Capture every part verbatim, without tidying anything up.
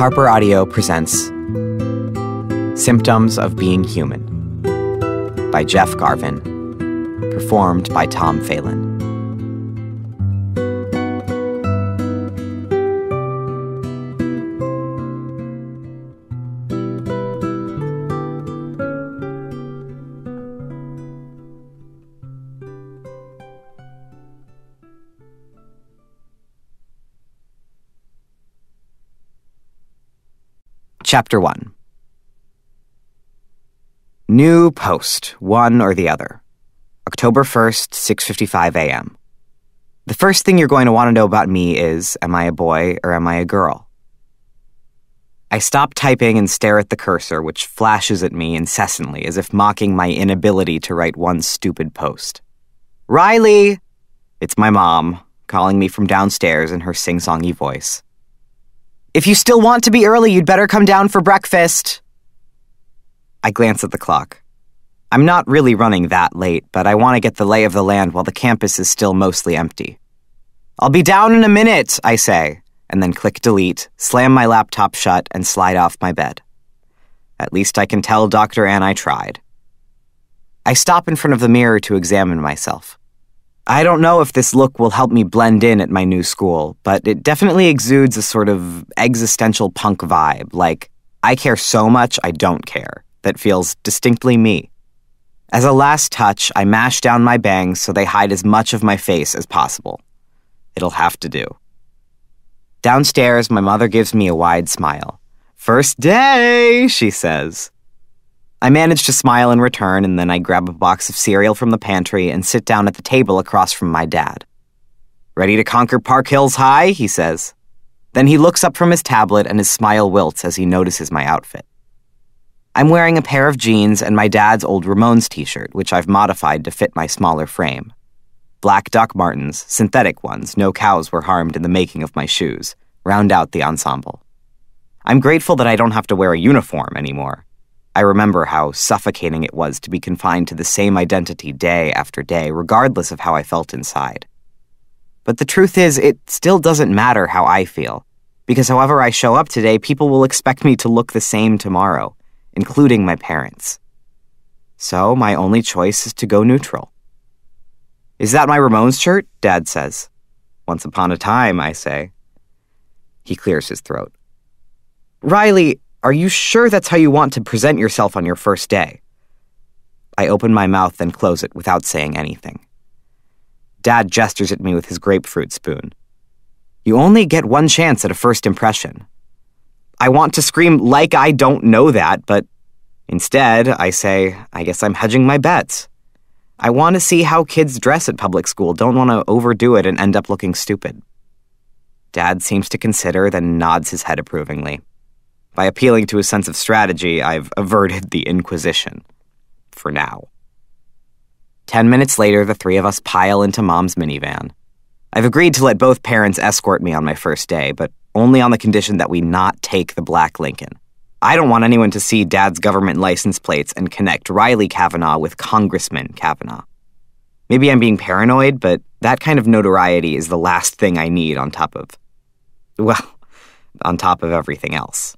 Harper Audio presents Symptoms of Being Human by Jeff Garvin, performed by Tom Phelan. Chapter one. New post, one or the other. October first, six fifty-five a.m. The first thing you're going to want to know about me is, am I a boy or am I a girl? I stop typing and stare at the cursor, which flashes at me incessantly, as if mocking my inability to write one stupid post. Riley! It's my mom, calling me from downstairs in her sing-songy voice. If you still want to be early, you'd better come down for breakfast. I glance at the clock. I'm not really running that late, but I want to get the lay of the land while the campus is still mostly empty. I'll be down in a minute, I say, and then click delete, slam my laptop shut, and slide off my bed. At least I can tell Doctor Ann I tried. I stop in front of the mirror to examine myself. I don't know if this look will help me blend in at my new school, but it definitely exudes a sort of existential punk vibe, like, I care so much I don't care, that feels distinctly me. As a last touch, I mash down my bangs so they hide as much of my face as possible. It'll have to do. Downstairs, my mother gives me a wide smile. First day, she says. I manage to smile in return, and then I grab a box of cereal from the pantry and sit down at the table across from my dad. Ready to conquer Park Hills High, he says. Then he looks up from his tablet and his smile wilts as he notices my outfit. I'm wearing a pair of jeans and my dad's old Ramones t-shirt, which I've modified to fit my smaller frame. Black Doc Martens, synthetic ones, no cows were harmed in the making of my shoes, round out the ensemble. I'm grateful that I don't have to wear a uniform anymore. I remember how suffocating it was to be confined to the same identity day after day, regardless of how I felt inside. But the truth is, it still doesn't matter how I feel, because however I show up today, people will expect me to look the same tomorrow, including my parents. So my only choice is to go neutral. Is that my Ramones shirt? Dad says. Once upon a time, I say. He clears his throat. Riley, are you sure that's how you want to present yourself on your first day? I open my mouth and close it without saying anything. Dad gestures at me with his grapefruit spoon. You only get one chance at a first impression. I want to scream like I don't know that, but instead, I say, I guess I'm hedging my bets. I want to see how kids dress at public school, don't want to overdo it and end up looking stupid. Dad seems to consider, then nods his head approvingly. By appealing to his sense of strategy, I've averted the Inquisition. For now. Ten minutes later, the three of us pile into Mom's minivan. I've agreed to let both parents escort me on my first day, but only on the condition that we not take the black Lincoln. I don't want anyone to see Dad's government license plates and connect Riley Cavanaugh with Congressman Cavanaugh. Maybe I'm being paranoid, but that kind of notoriety is the last thing I need on top of... well, on top of everything else.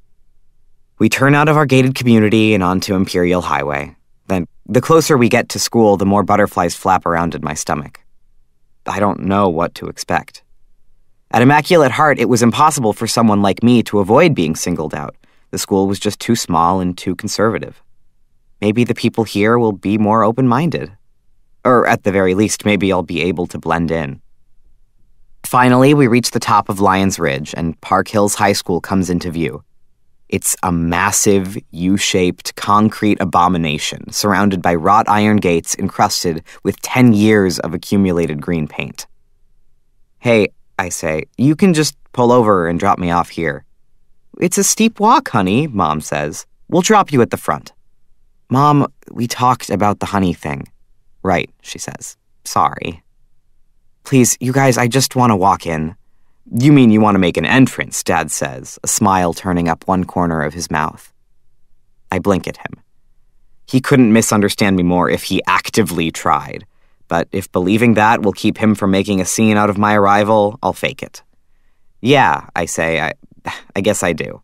We turn out of our gated community and onto Imperial Highway. Then, the closer we get to school, the more butterflies flap around in my stomach. I don't know what to expect. At Immaculate Heart, it was impossible for someone like me to avoid being singled out. The school was just too small and too conservative. Maybe the people here will be more open-minded. Or, at the very least, maybe I'll be able to blend in. Finally, we reach the top of Lions Ridge, and Park Hills High School comes into view. It's a massive, U-shaped concrete abomination surrounded by wrought iron gates encrusted with ten years of accumulated green paint. Hey, I say, you can just pull over and drop me off here. It's a steep walk, honey, Mom says. We'll drop you at the front. Mom, we talked about the honey thing. Right, she says. Sorry. Please, you guys, I just want to walk in. You mean you want to make an entrance, Dad says, a smile turning up one corner of his mouth. I blink at him. He couldn't misunderstand me more if he actively tried, but if believing that will keep him from making a scene out of my arrival, I'll fake it. Yeah, I say, I, I guess I do.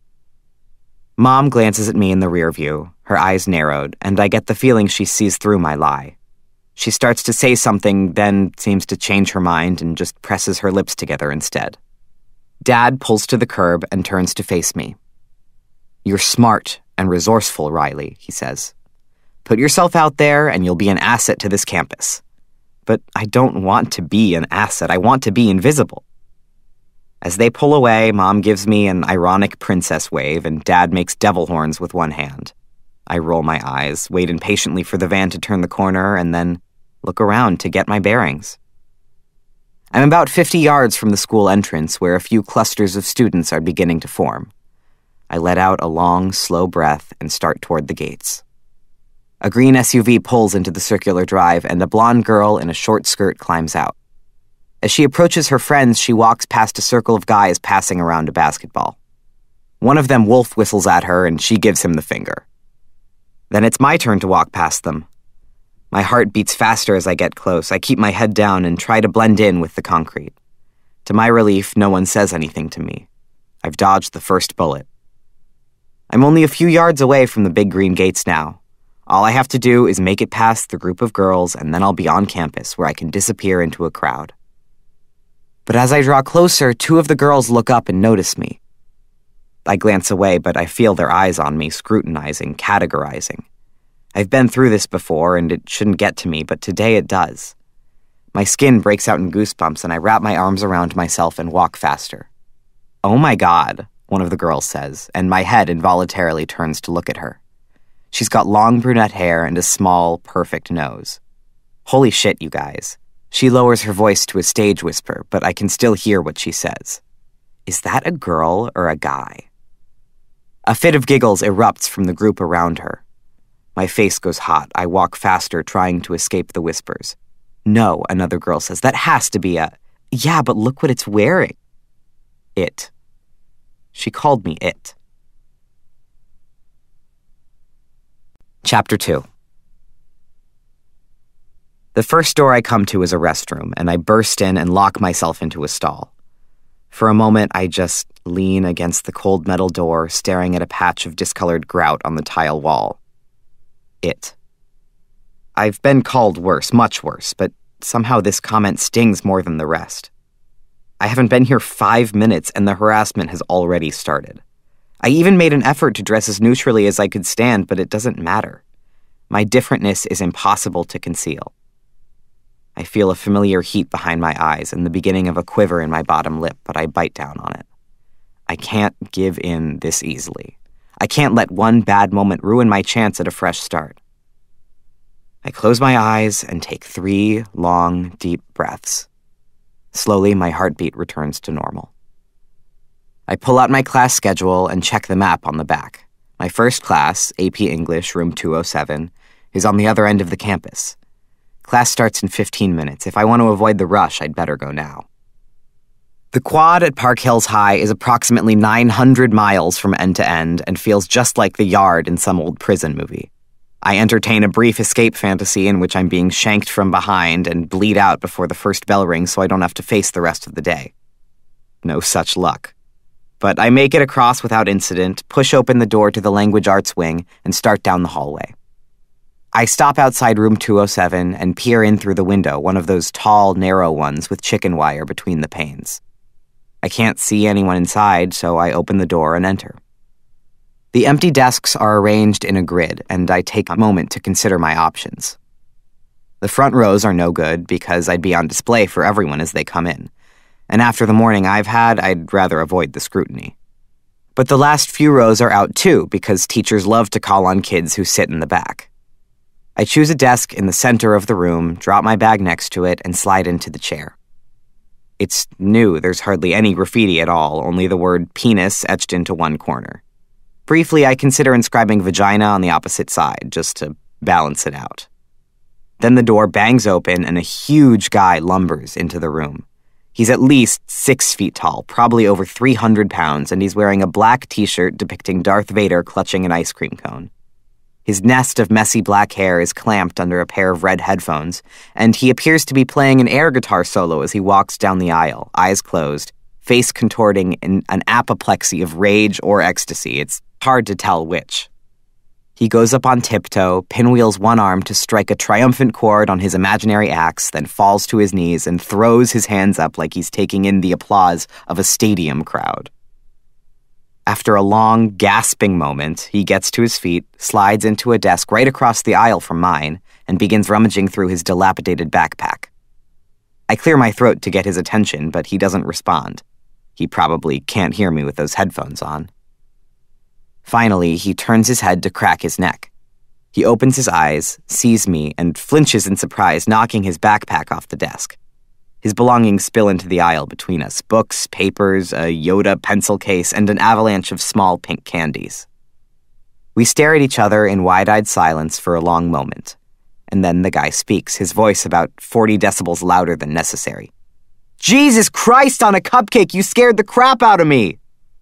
Mom glances at me in the rear view, her eyes narrowed, and I get the feeling she sees through my lie. She starts to say something, then seems to change her mind and just presses her lips together instead. Dad pulls to the curb and turns to face me. "You're smart and resourceful, Riley," he says. "Put yourself out there and you'll be an asset to this campus." But I don't want to be an asset. I want to be invisible. As they pull away, Mom gives me an ironic princess wave, and Dad makes devil horns with one hand. I roll my eyes, wait impatiently for the van to turn the corner, and then look around to get my bearings. I'm about fifty yards from the school entrance, where a few clusters of students are beginning to form. I let out a long, slow breath and start toward the gates. A green S U V pulls into the circular drive, and a blonde girl in a short skirt climbs out. As she approaches her friends, she walks past a circle of guys passing around a basketball. One of them wolf whistles at her, and she gives him the finger. Then it's my turn to walk past them. My heart beats faster as I get close. I keep my head down and try to blend in with the concrete. To my relief, no one says anything to me. I've dodged the first bullet. I'm only a few yards away from the big green gates now. All I have to do is make it past the group of girls, and then I'll be on campus, where I can disappear into a crowd. But as I draw closer, two of the girls look up and notice me. I glance away, but I feel their eyes on me, scrutinizing, categorizing. I've been through this before, and it shouldn't get to me, but today it does. My skin breaks out in goosebumps, and I wrap my arms around myself and walk faster. "Oh my God," one of the girls says, and my head involuntarily turns to look at her. She's got long brunette hair and a small, perfect nose. Holy shit, you guys. She lowers her voice to a stage whisper, but I can still hear what she says. Is that a girl or a guy? A fit of giggles erupts from the group around her. My face goes hot. I walk faster, trying to escape the whispers. "No," another girl says. "That has to be a... Yeah, but look what it's wearing." It. She called me it. Chapter two. The first door I come to is a restroom, and I burst in and lock myself into a stall. For a moment, I just lean against the cold metal door, staring at a patch of discolored grout on the tile wall. It. I've been called worse, much worse, but somehow this comment stings more than the rest. I haven't been here five minutes, and the harassment has already started. I even made an effort to dress as neutrally as I could stand, but it doesn't matter. My differentness is impossible to conceal. I feel a familiar heat behind my eyes and the beginning of a quiver in my bottom lip, but I bite down on it. I can't give in this easily. I can't let one bad moment ruin my chance at a fresh start. I close my eyes and take three long, deep breaths. Slowly, my heartbeat returns to normal. I pull out my class schedule and check the map on the back. My first class, A P English, room two oh seven, is on the other end of the campus. Class starts in fifteen minutes. If I want to avoid the rush, I'd better go now. The quad at Park Hills High is approximately nine hundred miles from end to end and feels just like the yard in some old prison movie. I entertain a brief escape fantasy in which I'm being shanked from behind and bleed out before the first bell rings so I don't have to face the rest of the day. No such luck. But I make it across without incident, push open the door to the language arts wing, and start down the hallway. I stop outside room two oh seven and peer in through the window, one of those tall, narrow ones with chicken wire between the panes. I can't see anyone inside, so I open the door and enter. The empty desks are arranged in a grid, and I take a moment to consider my options. The front rows are no good because I'd be on display for everyone as they come in, and after the morning I've had, I'd rather avoid the scrutiny. But the last few rows are out too because teachers love to call on kids who sit in the back. I choose a desk in the center of the room, drop my bag next to it, and slide into the chair. It's new, there's hardly any graffiti at all, only the word penis etched into one corner. Briefly, I consider inscribing vagina on the opposite side, just to balance it out. Then the door bangs open and a huge guy lumbers into the room. He's at least six feet tall, probably over three hundred pounds, and he's wearing a black t-shirt depicting Darth Vader clutching an ice cream cone. His nest of messy black hair is clamped under a pair of red headphones, and he appears to be playing an air guitar solo as he walks down the aisle, eyes closed, face contorting in an apoplexy of rage or ecstasy. It's hard to tell which. He goes up on tiptoe, pinwheels one arm to strike a triumphant chord on his imaginary axe, then falls to his knees and throws his hands up like he's taking in the applause of a stadium crowd. After a long, gasping moment, he gets to his feet, slides into a desk right across the aisle from mine, and begins rummaging through his dilapidated backpack. I clear my throat to get his attention, but he doesn't respond. He probably can't hear me with those headphones on. Finally, he turns his head to crack his neck. He opens his eyes, sees me, and flinches in surprise, knocking his backpack off the desk. His belongings spill into the aisle between us, books, papers, a Yoda pencil case, and an avalanche of small pink candies. We stare at each other in wide-eyed silence for a long moment, and then the guy speaks, his voice about forty decibels louder than necessary. "Jesus Christ on a cupcake, you scared the crap out of me!"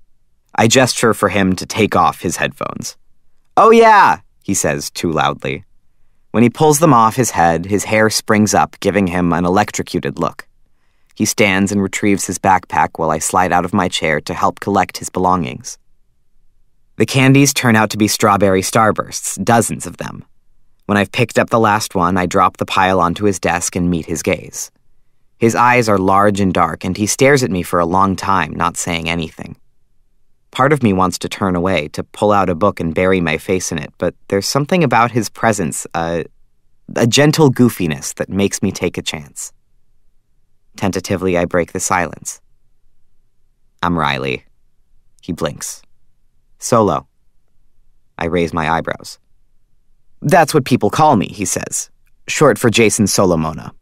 I gesture for him to take off his headphones. "Oh yeah," he says too loudly. When he pulls them off his head, his hair springs up, giving him an electrocuted look. He stands and retrieves his backpack while I slide out of my chair to help collect his belongings. The candies turn out to be strawberry starbursts, dozens of them. When I've picked up the last one, I drop the pile onto his desk and meet his gaze. His eyes are large and dark, and he stares at me for a long time, not saying anything. Part of me wants to turn away, to pull out a book and bury my face in it, but there's something about his presence, uh, a gentle goofiness that makes me take a chance. Tentatively, I break the silence. "I'm Riley." He blinks. "Solo." I raise my eyebrows. "That's what people call me," he says, short for Jason Solomona.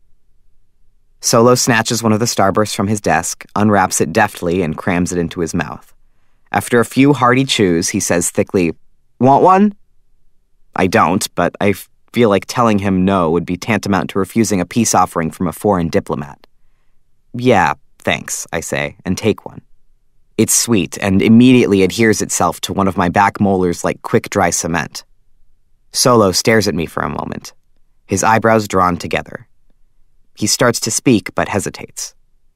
Solo snatches one of the starbursts from his desk, unwraps it deftly, and crams it into his mouth. After a few hearty chews, he says thickly, "Want one?" I don't, but I feel like telling him no would be tantamount to refusing a peace offering from a foreign diplomat. "Yeah, thanks," I say, and take one. It's sweet and immediately adheres itself to one of my back molars like quick dry cement. Solo stares at me for a moment, his eyebrows drawn together. He starts to speak, but hesitates.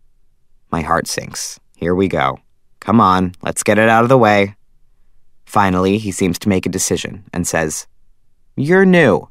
My heart sinks. Here we go. Come on, let's get it out of the way. Finally, he seems to make a decision and says, "You're new."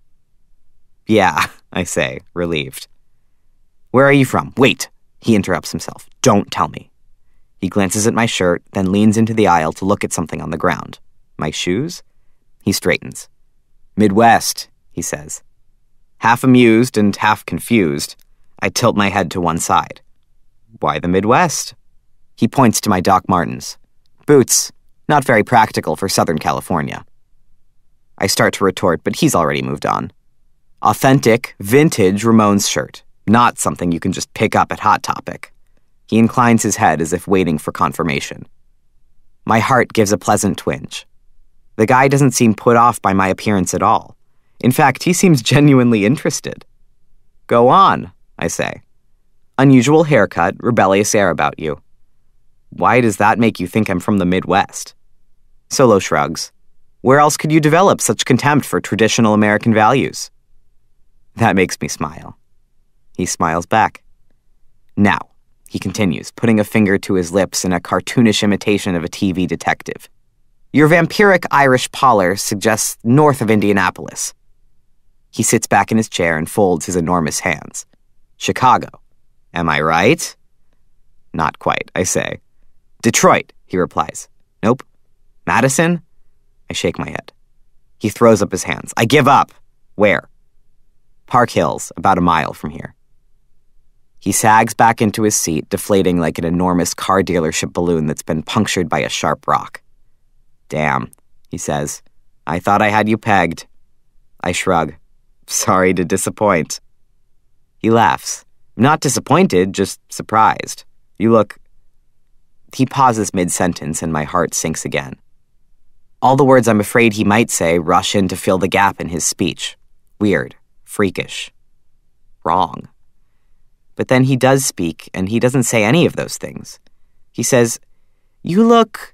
"Yeah," I say, relieved. "Where are you from?" "Wait," he interrupts himself. "Don't tell me." He glances at my shirt, then leans into the aisle to look at something on the ground. My shoes? He straightens. "Midwest," he says. Half amused and half confused, I tilt my head to one side. "Why the Midwest?" He points to my Doc Martens. "Boots, not very practical for Southern California." I start to retort, but he's already moved on. Authentic, vintage Ramones shirt, not something you can just pick up at Hot Topic. He inclines his head as if waiting for confirmation. My heart gives a pleasant twinge. The guy doesn't seem put off by my appearance at all. In fact, he seems genuinely interested. "Go on," I say. "Unusual haircut, rebellious air about you." "Why does that make you think I'm from the Midwest?" Solo shrugs. "Where else could you develop such contempt for traditional American values?" That makes me smile. He smiles back. "Now," he continues, putting a finger to his lips in a cartoonish imitation of a T V detective, "your vampiric Irish pallor suggests north of Indianapolis." He sits back in his chair and folds his enormous hands. "Chicago. Am I right?" "Not quite," I say. "Detroit," he replies. "Nope." "Madison?" I shake my head. He throws up his hands. "I give up." "Where?" "Park Hills, about a mile from here." He sags back into his seat, deflating like an enormous car dealership balloon that's been punctured by a sharp rock. "Damn," he says. "I thought I had you pegged." I shrug. "Sorry to disappoint." He laughs. "Not disappointed, just surprised. You look..." He pauses mid-sentence and my heart sinks again. All the words I'm afraid he might say rush in to fill the gap in his speech. Weird. Freakish. Wrong. But then he does speak, and he doesn't say any of those things. He says, "You look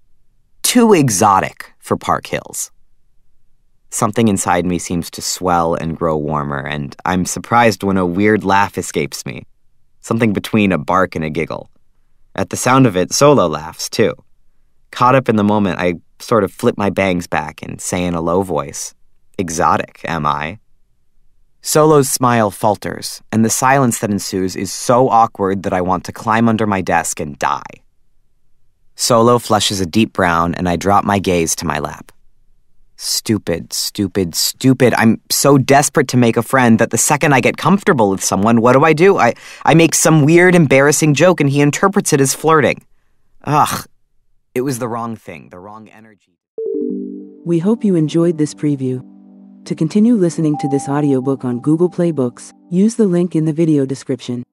too exotic for Park Hills." Something inside me seems to swell and grow warmer, and I'm surprised when a weird laugh escapes me. Something between a bark and a giggle. At the sound of it, Solo laughs, too. Caught up in the moment, I sort of flip my bangs back and say in a low voice, "Exotic, am I?" Solo's smile falters, and the silence that ensues is so awkward that I want to climb under my desk and die. Solo flushes a deep brown, and I drop my gaze to my lap. Stupid, stupid, stupid. I'm so desperate to make a friend that the second I get comfortable with someone, what do I do? I, I make some weird, embarrassing joke, and he interprets it as flirting. Ugh. It was the wrong thing, the wrong energy. We hope you enjoyed this preview. To continue listening to this audiobook on Google Play Books, use the link in the video description.